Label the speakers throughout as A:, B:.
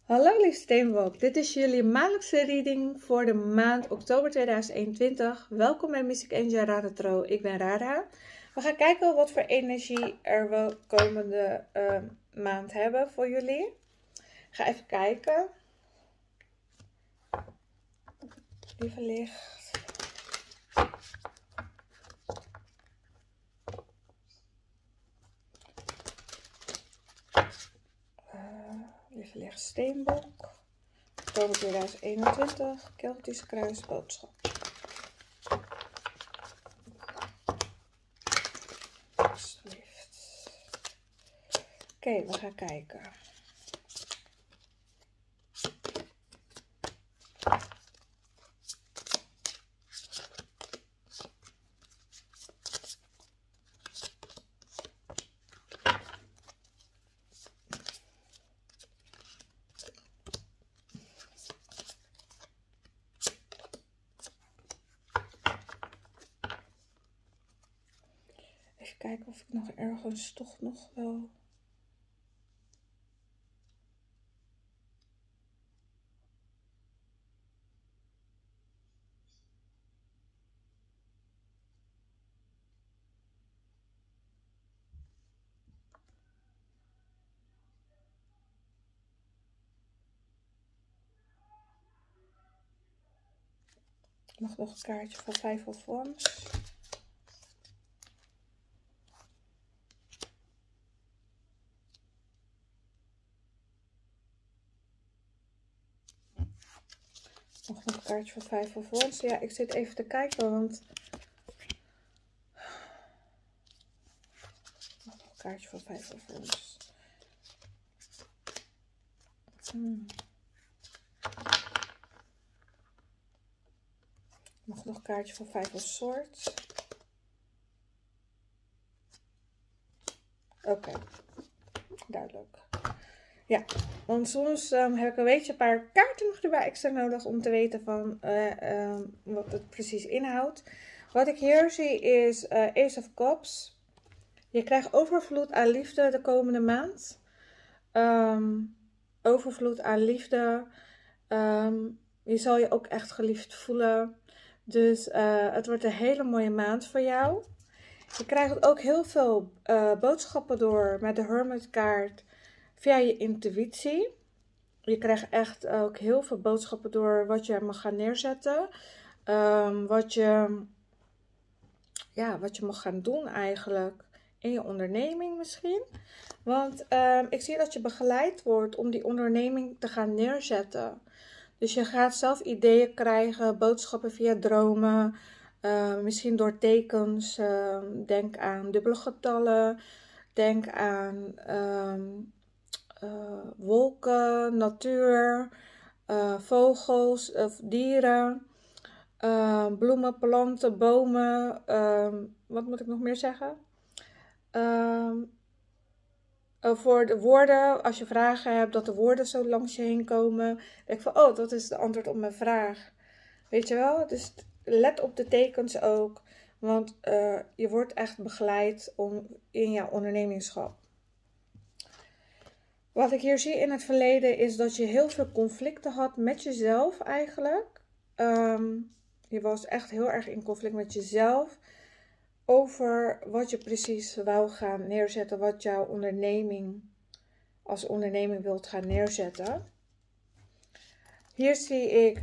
A: Hallo lieve Steenbok, dit is jullie maandelijkse reading voor de maand oktober 2021. Welkom bij Mystic Angel Radha Tarot. Ik ben Radha. We gaan kijken wat voor energie er we komende maand hebben voor jullie. Ik ga even kijken. Lieve licht. Lieve licht Steenbok. Oktober 2021. Keltische kruisboodschap. Alsjeblieft. Oké, we gaan kijken. Even kijken of ik nog ergens toch nog wel... Ik mag nog een kaartje van 5 of Wands. Nog een kaartje van 5 of Wands. Ja, ik zit even te kijken, want... Nog een kaartje van 5 of Wands. Nog een kaartje van 5 of Swords. Oké, duidelijk. Ja, want soms heb ik een paar kaarten nog erbij extra nodig om te weten van wat het precies inhoudt. Wat ik hier zie is Ace of Cups. Je krijgt overvloed aan liefde de komende maand. Overvloed aan liefde. Je zal je ook echt geliefd voelen. Dus het wordt een hele mooie maand voor jou. Je krijgt ook heel veel boodschappen door met de Hermit kaart via je intuïtie. Je krijgt echt ook heel veel boodschappen door wat je mag gaan neerzetten. Wat je mag gaan doen eigenlijk in je onderneming misschien. Want ik zie dat je begeleid wordt om die onderneming te gaan neerzetten. Dus je gaat zelf ideeën krijgen, boodschappen via dromen, misschien door tekens. Denk aan dubbele getallen, denk aan wolken, natuur, vogels of dieren, bloemen, planten, bomen. Wat moet ik nog meer zeggen? Voor de woorden, als je vragen hebt, dat de woorden zo langs je heen komen. Dan denk ik van, oh, dat is het antwoord op mijn vraag. Weet je wel? Dus let op de tekens ook. Want je wordt echt begeleid in jouw ondernemingschap. Wat ik hier zie in het verleden is dat je heel veel conflicten had met jezelf eigenlijk. Je was echt heel erg in conflict met jezelf. Over wat je precies wou gaan neerzetten. Wat jouw onderneming als onderneming wilt gaan neerzetten. Hier zie ik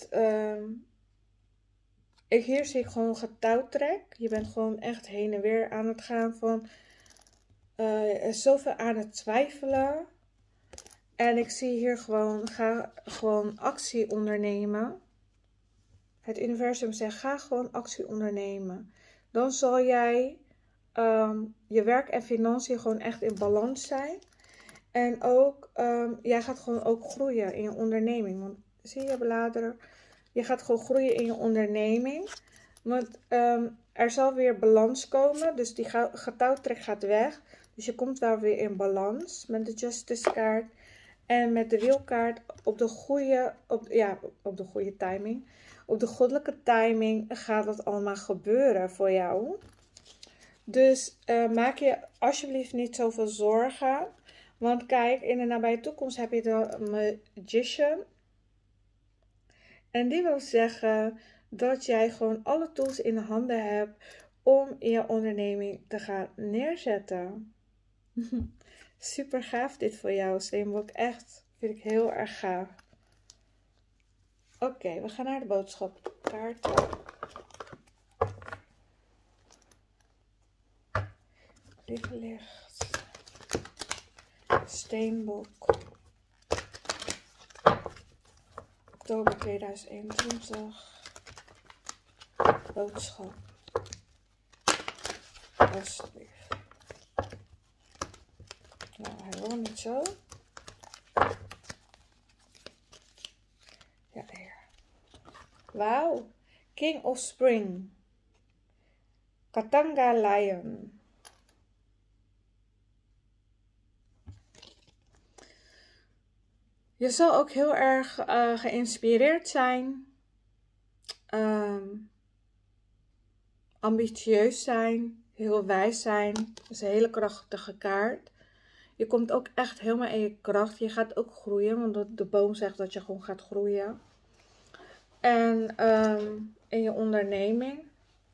A: hier zie ik gewoon getouwtrek. Je bent gewoon echt heen en weer aan het gaan van zoveel aan het twijfelen. En ik zie hier ga gewoon actie ondernemen. Het universum zegt, ga gewoon actie ondernemen. Dan zal jij je werk en financiën gewoon echt in balans zijn. En ook, jij gaat gewoon ook groeien in je onderneming. Want zie je bladeren? Je gaat gewoon groeien in je onderneming. Want er zal weer balans komen. Dus die getouwtrek gaat weg. Dus je komt daar weer in balans met de Justice kaart. En met de wielkaart op de goede timing. Op de goddelijke timing gaat dat allemaal gebeuren voor jou. Dus maak je alsjeblieft niet zoveel zorgen. Want kijk, in de nabije toekomst heb je de Magician. En die wil zeggen dat jij gewoon alle tools in de handen hebt om je onderneming te gaan neerzetten. Super gaaf dit voor jou, Steenbok. Echt, vind ik heel erg gaaf. Oké, we gaan naar de boodschapkaarten. Lieve licht. Steenbok. Oktober 2021. Boodschap. Alsjeblieft. Nou, hij wil niet zo. Ja, hier. Wauw. King of Spring. Katanga Lion. Je zal ook heel erg geïnspireerd zijn. Ambitieus zijn. Heel wijs zijn. Dat is een hele krachtige kaart. Je komt ook echt helemaal in je kracht. Je gaat ook groeien. Want de boom zegt dat je gewoon gaat groeien. En in je onderneming.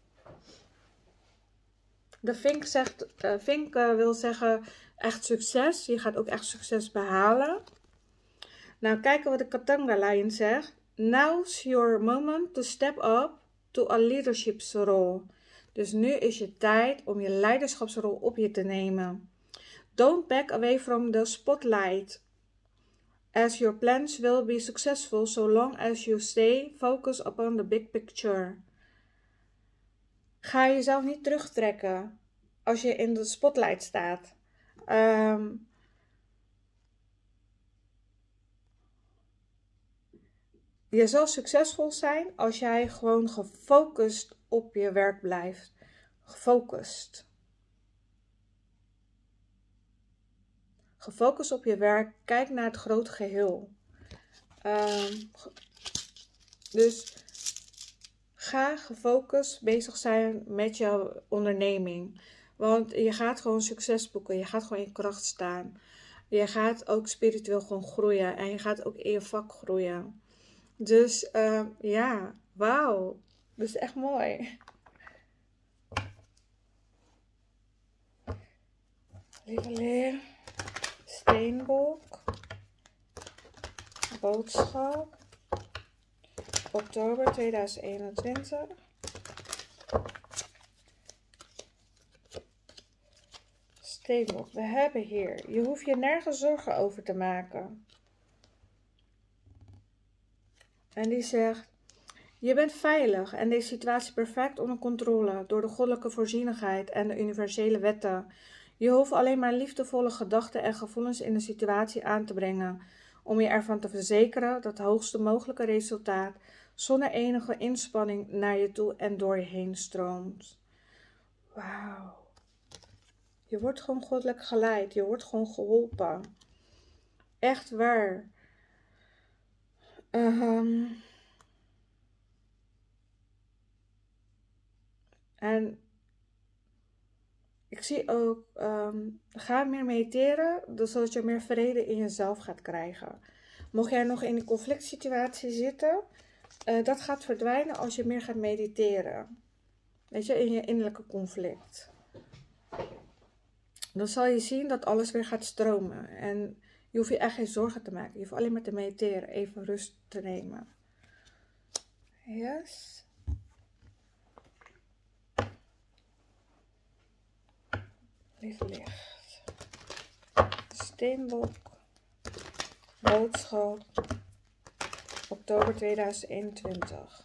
A: De vink zegt, wil zeggen echt succes. Je gaat ook echt succes behalen. Nou, kijken wat de Katanga Lion zegt. Now's your moment to step up to a leadership role. Dus nu is je tijd om je leiderschapsrol op je te nemen. Don't back away from the spotlight. As your plans will be successful so long as you stay focused upon the big picture. Ga jezelf niet terugtrekken als je in de spotlight staat. Je zal succesvol zijn als jij gewoon gefocust op je werk blijft. Gefocust. Gefocust op je werk. Kijk naar het grote geheel. Dus ga gefocust bezig zijn met jouw onderneming. Want je gaat gewoon succes boeken. Je gaat gewoon in je kracht staan. Je gaat ook spiritueel gewoon groeien. En je gaat ook in je vak groeien. Dus ja, wauw. Dat is echt mooi. Lieve leer. Steenbok. Boodschap. Oktober 2021. Steenbok, we hebben hier. Je hoeft je nergens zorgen over te maken. En die zegt, je bent veilig en deze situatie perfect onder controle door de goddelijke voorzienigheid en de universele wetten. Je hoeft alleen maar liefdevolle gedachten en gevoelens in de situatie aan te brengen, om je ervan te verzekeren dat het hoogste mogelijke resultaat zonder enige inspanning naar je toe en door je heen stroomt. Wauw. Je wordt gewoon goddelijk geleid, je wordt gewoon geholpen. Echt waar. En ik zie ook, ga meer mediteren, dus zodat je meer vrede in jezelf gaat krijgen. Mocht jij nog in een conflict situatie zitten, dat gaat verdwijnen als je meer gaat mediteren. Weet je, in je innerlijke conflict. Dan zal je zien dat alles weer gaat stromen. En je hoeft je echt geen zorgen te maken. Je hoeft alleen maar te mediteren, even rust te nemen. Yes. Lieve licht. Steenbok. Boodschap. Oktober 2021.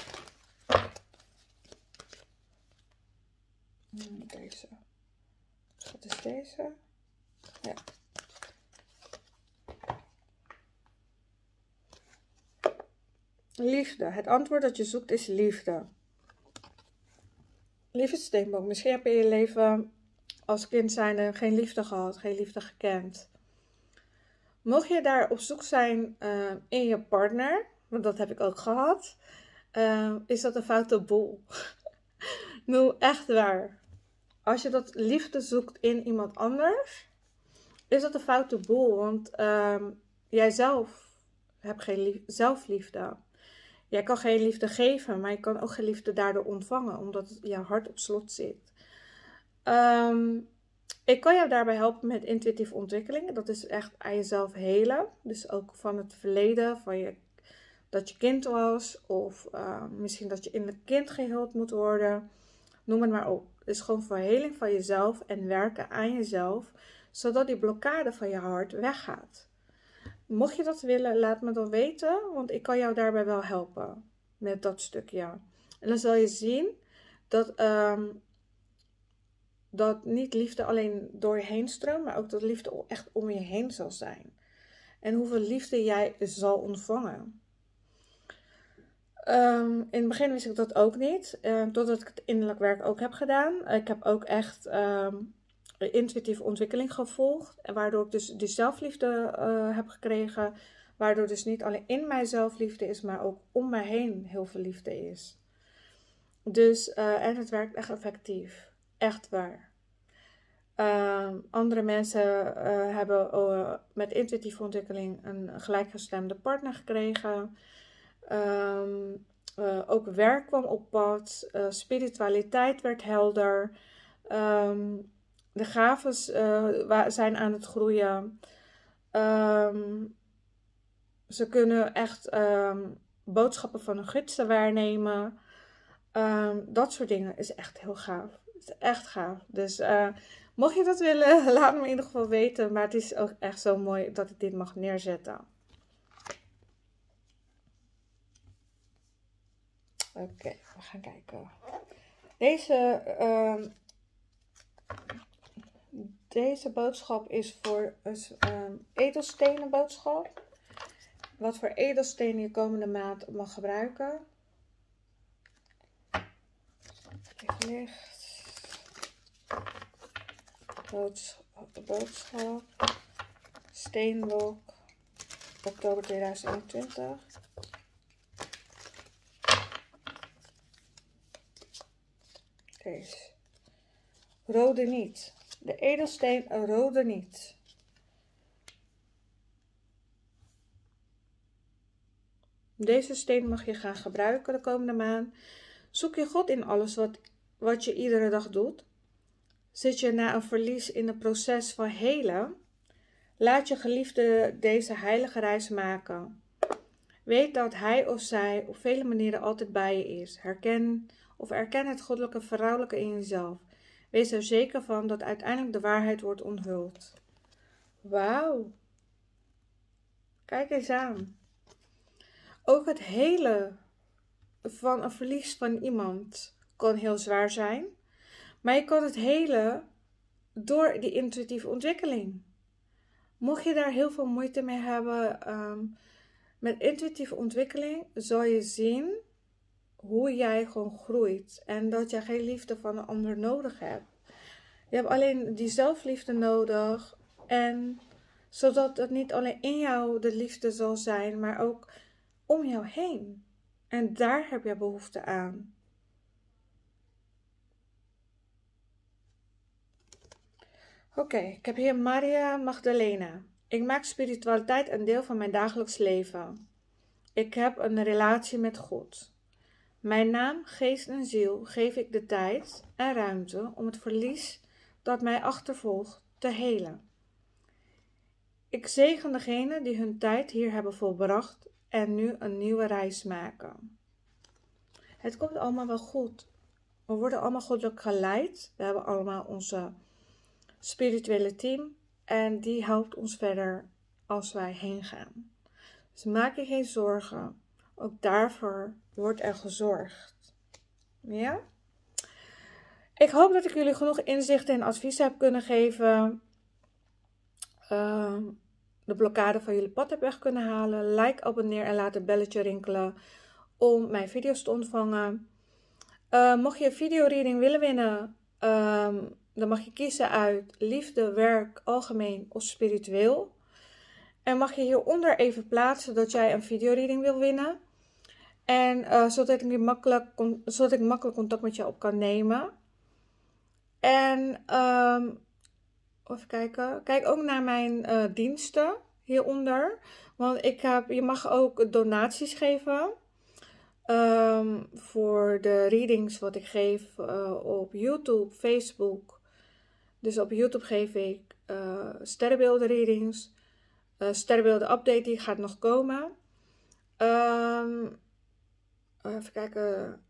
A: Deze. Wat is deze? Ja. Liefde. Het antwoord dat je zoekt is liefde. Lieve Steenbok, misschien heb je in je leven als kind zijnde geen liefde gehad, geen liefde gekend. Mocht je daar op zoek zijn in je partner, want dat heb ik ook gehad, is dat een foute boel. Nou, echt waar. Als je dat liefde zoekt in iemand anders, is dat een foute boel. Want jij zelf hebt geen zelfliefde. Jij kan geen liefde geven, maar je kan ook geen liefde daardoor ontvangen, omdat je hart op slot zit. Ik kan jou daarbij helpen met intuïtieve ontwikkeling. Dat is echt aan jezelf helen. Dus ook van het verleden, dat je kind was. Of misschien dat je innerlijk kind geheeld moet worden. Noem het maar op. Het is gewoon verheling van jezelf en werken aan jezelf. Zodat die blokkade van je hart weggaat. Mocht je dat willen, laat me dan weten. Want ik kan jou daarbij wel helpen. Met dat stukje. En dan zal je zien dat niet liefde alleen door je heen stroomt, maar ook dat liefde echt om je heen zal zijn. En hoeveel liefde jij zal ontvangen. In het begin wist ik dat ook niet, totdat ik het innerlijk werk ook heb gedaan. Ik heb ook echt intuïtieve ontwikkeling gevolgd, waardoor ik dus die zelfliefde heb gekregen. Waardoor dus niet alleen in mij zelfliefde is, maar ook om mij heen heel veel liefde is. Dus, en het werkt echt effectief. Echt waar. Andere mensen hebben met intuïtieve ontwikkeling een gelijkgestemde partner gekregen. Ook werk kwam op pad. Spiritualiteit werd helder. De gaven zijn aan het groeien. Ze kunnen echt boodschappen van hun gidsen waarnemen. Dat soort dingen is echt heel gaaf. Het is echt gaaf. Dus mocht je dat willen, laat me in ieder geval weten. Maar het is ook echt zo mooi dat ik dit mag neerzetten. Oké, we gaan kijken. Deze boodschap is voor een edelstenen boodschap. Wat voor edelstenen je komende maand mag gebruiken. Even licht. Boodschap. Steenblok. Oktober 2021. Deze. Rode niet. De edelsteen rode niet. Deze steen mag je gaan gebruiken de komende maand. Zoek je God in alles wat je iedere dag doet. Zit je na een verlies in een proces van helen? Laat je geliefde deze heilige reis maken. Weet dat hij of zij op vele manieren altijd bij je is. Erken het goddelijke vrouwelijke in jezelf. Wees er zeker van dat uiteindelijk de waarheid wordt onthuld. Wauw. Kijk eens aan. Ook het helen van een verlies van iemand kan heel zwaar zijn. Maar je kan het helen door die intuïtieve ontwikkeling. Mocht je daar heel veel moeite mee hebben, met intuïtieve ontwikkeling zal je zien hoe jij gewoon groeit. En dat jij geen liefde van een ander nodig hebt. Je hebt alleen die zelfliefde nodig. En zodat het niet alleen in jou de liefde zal zijn, maar ook om jou heen. En daar heb je behoefte aan. Oké, ik heb hier Maria Magdalena. Ik maak spiritualiteit een deel van mijn dagelijks leven. Ik heb een relatie met God. Mijn naam, geest en ziel geef ik de tijd en ruimte om het verlies dat mij achtervolgt te helen. Ik zegen degenen die hun tijd hier hebben volbracht en nu een nieuwe reis maken. Het komt allemaal wel goed. We worden allemaal goddelijk geleid. We hebben allemaal onze spirituele team en die helpt ons verder als wij heen gaan. Dus maak je geen zorgen. Ook daarvoor wordt er gezorgd. Ja? Ik hoop dat ik jullie genoeg inzichten en adviezen heb kunnen geven. De blokkade van jullie pad heb weg kunnen halen. Like, abonneer en laat het belletje rinkelen om mijn video's te ontvangen. Mocht je een videoreading willen winnen, dan mag je kiezen uit liefde, werk, algemeen of spiritueel. En mag je hieronder even plaatsen dat jij een videoreading wil winnen. En zodat ik makkelijk contact met jou op kan nemen. En Even kijken. Kijk ook naar mijn diensten hieronder. Want je mag ook donaties geven. Voor de readings wat ik geef op YouTube, Facebook. Dus op YouTube geef ik sterrenbeelden readings. Sterrenbeelden update die gaat nog komen. Even kijken.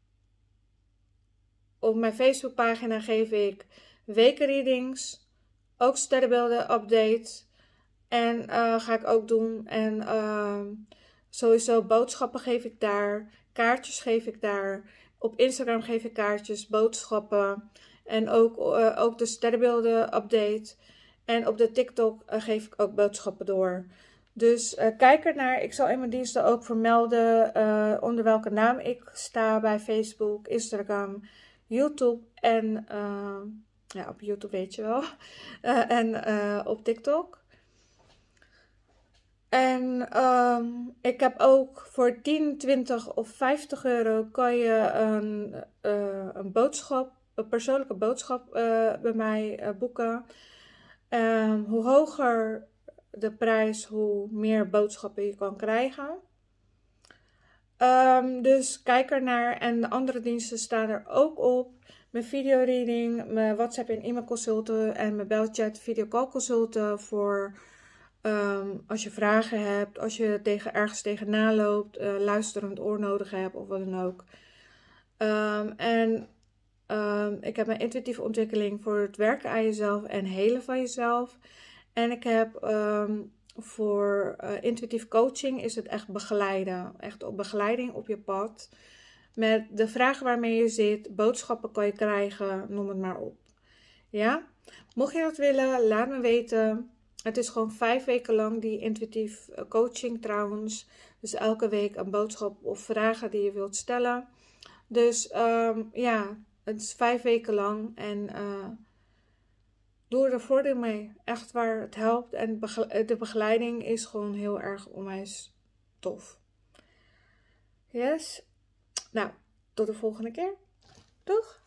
A: Op mijn Facebookpagina geef ik wekenreadings. Ook sterrenbeelden updates. En ga ik ook doen. En sowieso boodschappen geef ik daar. Kaartjes geef ik daar. Op Instagram geef ik kaartjes, boodschappen. En ook de sterrenbeelden update. En op de TikTok geef ik ook boodschappen door. Dus kijk ernaar. Ik zal in mijn diensten ook vermelden onder welke naam ik sta bij Facebook, Instagram, YouTube en ja, op YouTube weet je wel. En op TikTok. En ik heb ook voor 10, 20 of 50 euro kan je een boodschap, een persoonlijke boodschap bij mij boeken. Hoe hoger de prijs, hoe meer boodschappen je kan krijgen. Dus kijk ernaar. En de andere diensten staan er ook op. Mijn videoreading, mijn WhatsApp en e-mail consulten en mijn belchat videocall consulten voor als je vragen hebt, als je ergens tegenaan loopt, luisterend oor nodig hebt of wat dan ook. Ik heb mijn intuïtieve ontwikkeling voor het werken aan jezelf en helen van jezelf. En ik heb voor intuïtief coaching is het echt begeleiden. Echt op begeleiding op je pad. Met de vragen waarmee je zit, boodschappen kan je krijgen, noem het maar op. Ja? Mocht je dat willen, laat me weten. Het is gewoon 5 weken lang die intuïtief coaching trouwens. Dus elke week een boodschap of vragen die je wilt stellen. Dus ja, het is 5 weken lang en doe er voordeel mee. Echt waar, het helpt. En de begeleiding is gewoon heel erg onwijs tof. Yes. Nou, tot de volgende keer. Doeg!